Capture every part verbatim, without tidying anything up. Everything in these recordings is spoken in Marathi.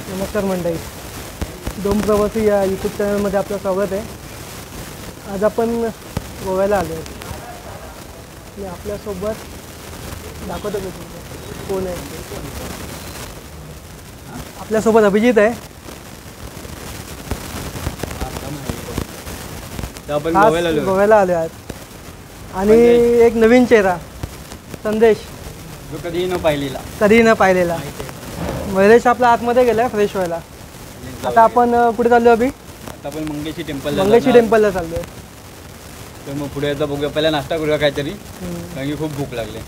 नमस्कार मंडळी, दोन प्रवासी या यूट्यूब चॅनलमध्ये आपलं स्वागत आहे। आज आपण गोव्याला आलो आहे। मी आपल्यासोबत दाखवतो मी तुम्हाला कोण आहे। आपल्यासोबत अभिजित आहे। आपण खास गोव्याला आलो गोव्याला आलो आहेत आणि एक नवीन चेहरा संदेश, जो कधीही न पाहिलेला कधीही न पाहिलेला महेश आपला आतमध्ये गेलाय फ्रेश व्हायला। आता आपण कुठे चाललो अभि? आता आपण मंगेशी टेम्पल मंगेशी टेम्पलला चाललोय। तर मग पुढे आता बघूया, पहिला नाश्ता करूया काहीतरी, कारण की खूप भूक लागली।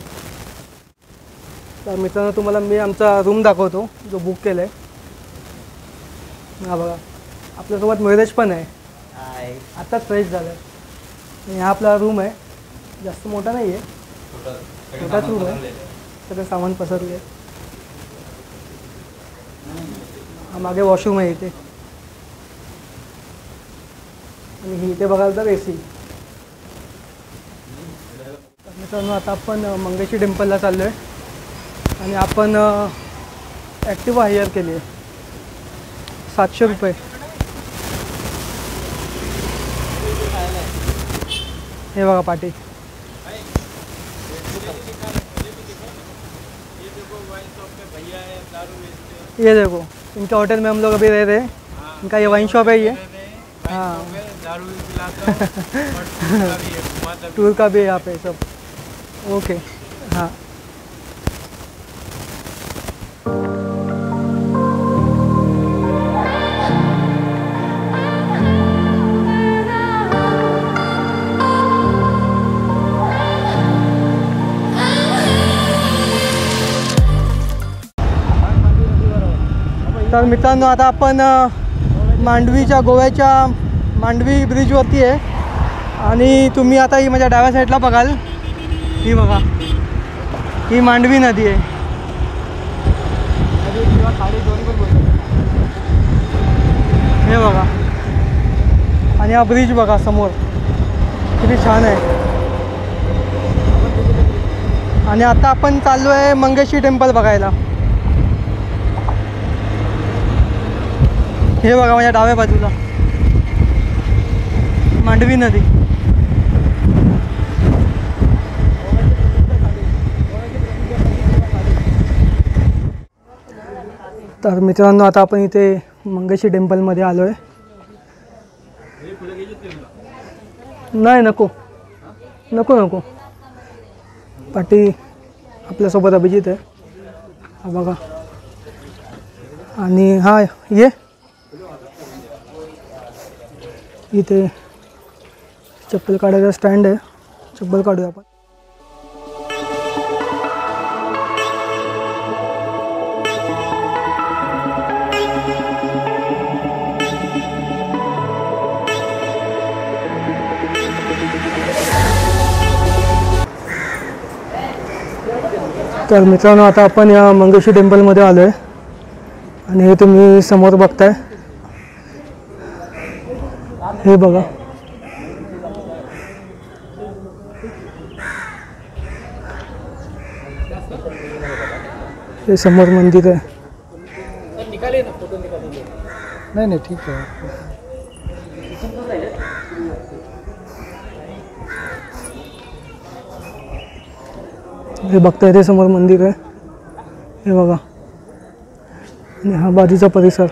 तर मित्रांनो, तुम्हाला मी आमचा रूम दाखवतो जो बुक केलाय। हा बघा, आपल्यासोबत महेश पण आहे, आताच फ्रेश झालाय। हा आपला रूम आहे, जास्त मोठा नाही आहे, छोटाच रूम आहे, सगळं सामान पसरले आहे। हा मागे वॉशरूम आहे इथे, आणि ही इथे बघाल तर ए सी। मित्रांनो, आता आपण मंगेशी टेम्पलला चाललो आहे आणि आपण ॲक्टिवा हायर केली आहे, सातशे रुपये। हे बघा पाटी, ये देखो इनके होटल में हम लोग अभी रह रहे हैं। इनका ये वाइन शॉप है ये। हाँ, टूर का भी है यहाँ पे सब। ओके, हाँ तर मित्रांनो, आता आपण मांडवीच्या गोव्याच्या मांडवी ब्रिजवरती आहे आणि तुम्ही आता ही माझ्या डाव्या साईडला बघाल, ही बघा, ही मांडवी नदी आहे। हे बघा, आणि हा ब्रिज बघा समोर, किती छान आहे। आणि आता आपण चाललो आहे मंगेशी टेम्पल बघायला। हे बघा माझ्या डाव्या बाजूला मांडवी नदी। तर मित्रांनो, आता आपण इथे मंगेशी टेम्पलमध्ये आलो आहे। नाही, नको नको नको पाटी, आपल्यासोबत अभिजित आहे, हा बघा। आणि हा ये इथे चप्पल काढायचा स्टँड आहे, चप्पल काढूया आपण। तर मित्रांनो, आता आपण या मंगेशी टेम्पलमध्ये आलो आहे आणि हे तुम्ही समोर बघताय, हे बघा, हे समोर मंदिर आहे। नाही नाही ठीक आहे। हे बघताय, ते समोर मंदिर आहे, हे बघा, आणि हा बाजूचा परिसर।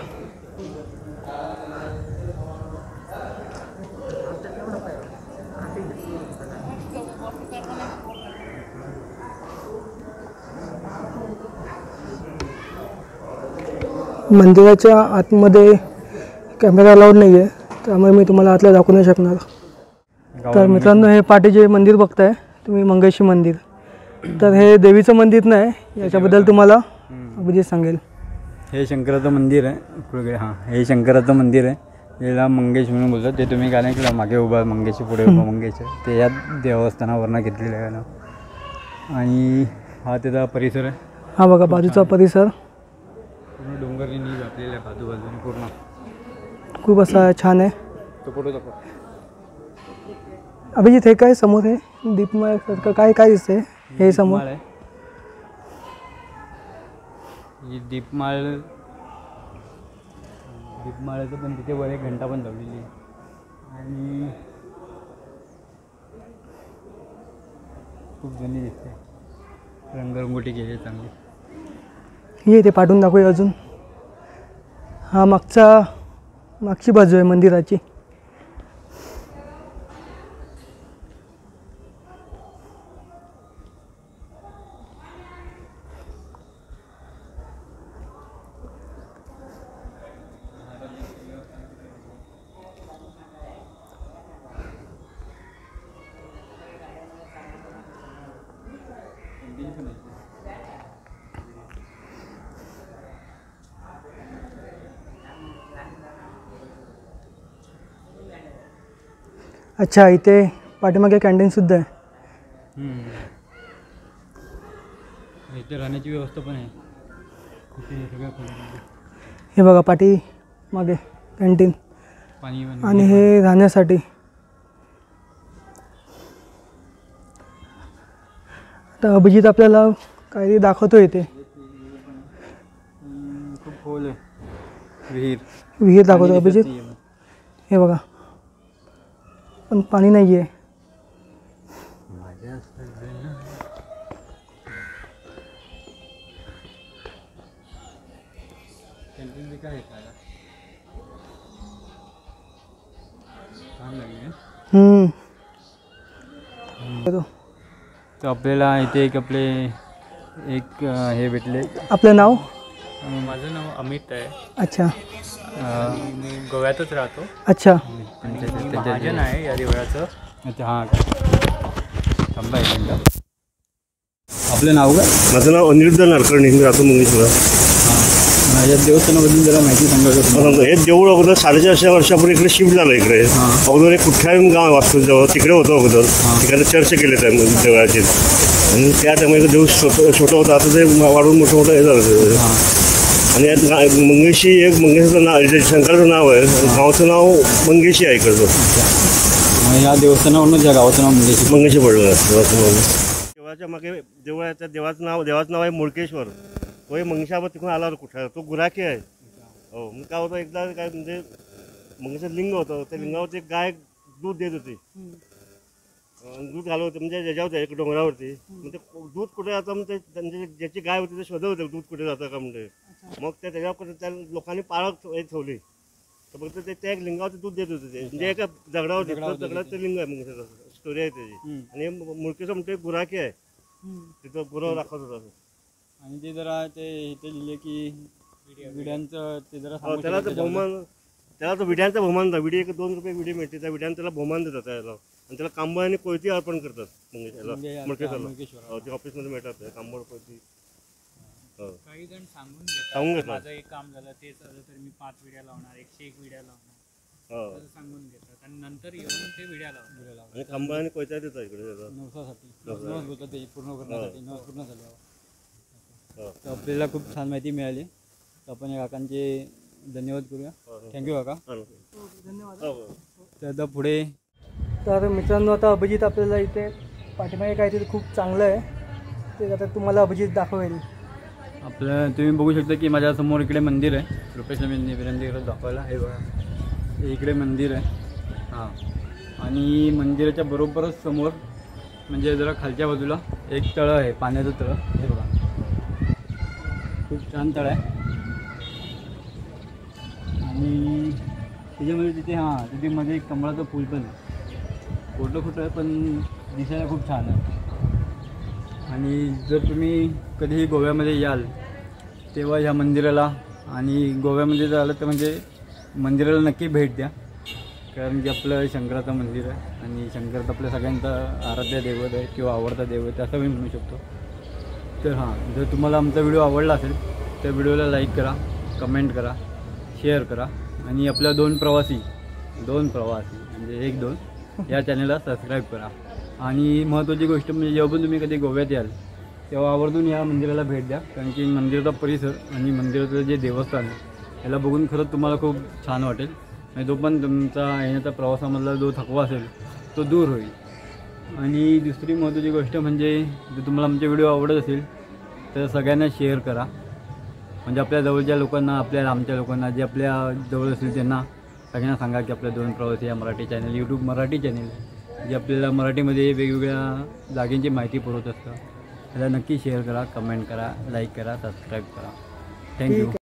मंदिराच्या आतमध्ये कॅमेरा अलाउड नाही आहे, त्यामुळे मी तुम्हाला आतला दाखवू नाही शकणार। तर मित्रांनो, हे पाठी जे मंदिर बघताय तुम्ही, मंगेशी मंदिर, तर हे देवीचं मंदिर नाही, याच्याबद्दल तुम्हाला अभिजित सांगेल। हे शंकराचं मंदिर आहे, हां हे शंकराचं मंदिर आहे, याला मंगेश म्हणून बोलतात। ते तुम्ही गाणं ऐकलं, मागे उभा मंगेशी पुढे उभा मंगेश, ते या देवस्थानावरनं घेतलेलं आहे ना। आणि हा त्याचा परिसर आहे, हा बघा बाजूचा परिसर, पूर्ण डोंगरांनी व्यापलेला आहे बाजूबाजूने, पूर्ण खूप असा छान आहे। तो फोटो दाखव अभिजित, हे काय समोर आहे दीपमाळ सारखं काय काय दिसतंय? हे समोर ही दीपमाळ दीपमाळ्याचं पण तिथे वर एक घंटा पण लावलेली आहे आणि खूप जुनी दिसते. रंगरंगोटी केली आहे चांगली. ये ते पाठवून दाखवूया अजून. हा मागचा मागची बाजू आहे मंदिराची. अच्छा, इथे पाठीमागे कॅन्टीनसुद्धा आहे. इथे राहण्याची व्यवस्था पण आहे. इथे सगळं हे बघा पाठी मागे कॅन्टीन पाणी आणि हे राहण्यासाठी. आता अभिजित आपल्याला काहीतरी दाखवतो इथे. खूप खोल आहे. विहीर विहीर दाखवतो अभिजित. हे बघा पण पाणी नाही आहे. हम्म. तर आपल्याला इथे एक आपले एक हे भेटले. आपलं नाव? माझं नाव अमित आहे. अच्छा. मी गोव्यातच राहतो. अच्छा. महाजन आहे या देवळाचं. अच्छा हां. थांबा एक मिनिट. आपलं नाव काय? माझं नाव अनिरुद्ध नाडकर्णी. मी राहतो मंगेशला. या देवस्थानाबद्दल जरा माहिती सांगा. हे देऊळ अगोदर साडेचारशे वर्षापूर्वी इकडे शिफ्ट झालं. इकडे अगोदर एक कुठ्याहून गाव वाचतो जवळ तिकडे होतं अगोदर. तिकडे चर्च केले त्या देवळाचे आणि त्या त्यामुळे देऊळ छोटं छोटं होतं. आता ते वाढून मोठं मोठं हे झालं. आणि यात मंगेशी एक मंगेशाचं नाव शंकराचं नाव आहे. गावचं नाव मंगेशी आहे इकडचं. या देवस्थानावरूनच या गावाचं नाव मंगेशी मंगेशी पडलं देवाचं नाव. देवळाच्या मागे देऊळ आहे. त्या देवाचं नाव देवाचं नाव आहे मुळकेश्वर. तो मंगेशावर तिकडून आला होता कुठला. तो गुराखी आहे. हो. मग काय होतं एकदा काय म्हणजे मंगेशाचं लिंग होतं. त्या लिंगावरती एक गाय दूध देत होती. दूध घालत होते म्हणजे ज्याच्यावर एक डोंगरावरती. मग ते दूध कुठे जातं म्हणजे त्यांची ज्याची गाय होती ते शोधत होते दूध कुठे जातं का म्हणजे. मग त्या त्याच्यावर त्या लोकांनी पाळत ठेवली. तर फक्त ते त्या एक लिंगावरती दूध देत होते. ते म्हणजे एका दगडावर दगडाचं लिंग आहे मंगेशाचं. स्टोरी आहे त्याची. आणि मुळकेश्वर म्हणजे गुराखी आहे. तिथं गुरव दाखवत होता. आणि ते जरा ते इथे लिहिले की विड्यांचं ते जरा त्याला तर बहुमान त्याला तो विड्यांचा बहुमान होता. विडी एक दोन रुपये विडी मिळते. त्या विड्यानं त्याला बहुमान देतात त्याला. आणि त्याला कांबळ आणि कोयती अर्पण करतात मंगेशाला मुळकेश्वरला. ते ऑफिसमध्ये मिळतात कांबळ कोयती. काही जण सांगून घेतात माझं एक काम झालं ते झालं तर मी पाच विड्या लावणार एकशे एक विड्या लावणार सांगून घेतात आणि नंतर येऊन ते विड्या लावणार. आणि कांबळ आणि कोयत्या देतात इकडे नवसासाठी नवस बोलतात ते पूर्ण करण्यासाठी. नवस पूर्ण झाल्यावर तर आपल्याला खूप छान माहिती मिळाली. तर आपण या काकांचे धन्यवाद करूया. थँक्यू काका. धन्यवाद. तर आता पुढे तर मित्रांनो आता अभिजित आपल्याला इथे पाठीमागे काहीतरी खूप चांगलं आहे ते आता तुम्हाला अभिजित दाखवेल. आपलं तुम्ही बघू शकता की माझ्यासमोर इकडे मंदिर आहे. रुपेश मंदिर दाखवायला हे बघा इकडे मंदिर आहे. हां. आणि मंदिराच्या बरोबरच समोर म्हणजे जरा खालच्या बाजूला एक तळं आहे. पाण्याचं तळं. हे बघा खूप छान तळ आहे. आणि त्याच्यामध्ये तिथे हां तिथे मध्ये एक कमळाचं फूल पण आहे. फोटो खोटं आहे पण दिसायला खूप छान आहे. आणि जर तुम्ही कधीही गोव्यामध्ये याल तेव्हा ह्या मंदिराला आणि गोव्यामध्ये जर आलं तर म्हणजे मंदिराला नक्की भेट द्या. कारण की आपलं शंकराचं मंदिर आहे आणि शंकर आपल्या सगळ्यांचा आराध्य दैवत आहे किंवा आवडता दैवत आहे असं मी म्हणू शकतो. तर हां जर तुम्हाला आमचा व्हिडिओ आवडला असेल तर व्हिडिओला लाईक करा, कमेंट करा, शेअर करा आणि आपल्या दोन प्रवासी दोन प्रवासी म्हणजे एक दोन या चॅनलला सबस्क्राईब करा. आणि महत्त्वाची गोष्ट म्हणजे जेव्हा पण तुम्ही कधी गोव्यात याल तेव्हा आवर्जून या मंदिराला भेट द्या. कारण की मंदिराचा परिसर आणि मंदिराचं जे देवस्थान आहे याला बघून खरंच तुम्हाला खूप छान वाटेल. आणि तो पण तुमचा येण्याचा प्रवासामधला जो थकवा असेल तो दूर होईल. आणि दुसरी महत्त्वाची गोष्ट म्हणजे जर तुम्हाला आमचे व्हिडिओ आवडत असेल तर सगळ्यांना शेअर करा. म्हणजे आपल्या जवळच्या लोकांना, आपल्या लांबच्या लोकांना, जे आपल्या जवळ असतील त्यांना सगळ्यांना सांगा की आपल्या दोन प्रवासी या Marathi channel, YouTube Marathi channel जे आपल्याला मराठीमध्ये वेगवेगळ्या जागेंची माहिती पुरवत असतं. त्याला नक्की शेअर करा, कमेंट करा, लाईक करा, सबस्क्राईब करा. थँक्यू.